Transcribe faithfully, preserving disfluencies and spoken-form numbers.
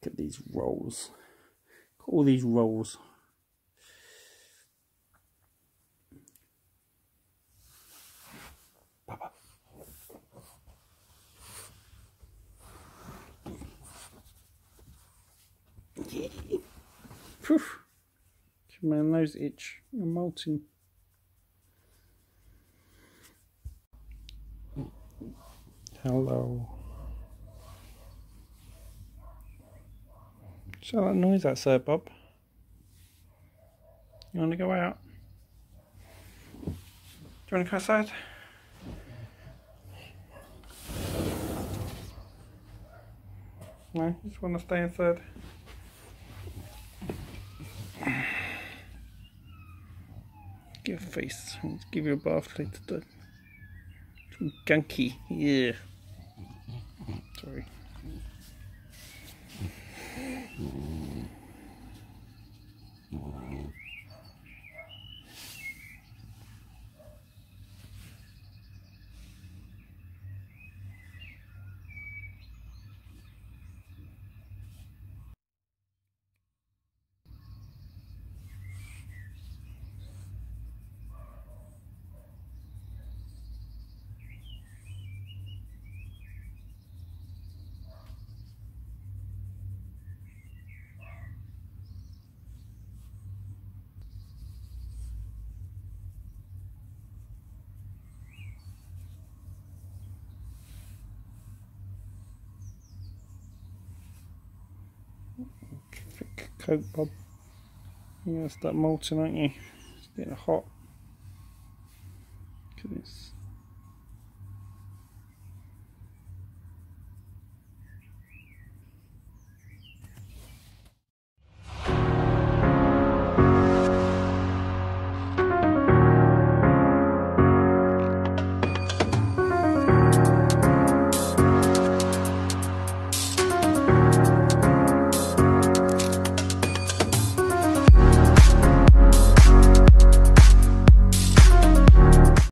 Look at these rolls. Look at all these rolls. Papa. Yeah. Phew. My nose itch. You're molting. Hello. What's that noise out there, Bob? You want to go out? Do you want to go outside? No, you just want to stay inside. Give a face. Let's give you a bath later, Dad. Gunky, yeah. Sorry. Thick coat, Bob. You're gonna start molting, aren't you? It's getting hot. Look at this.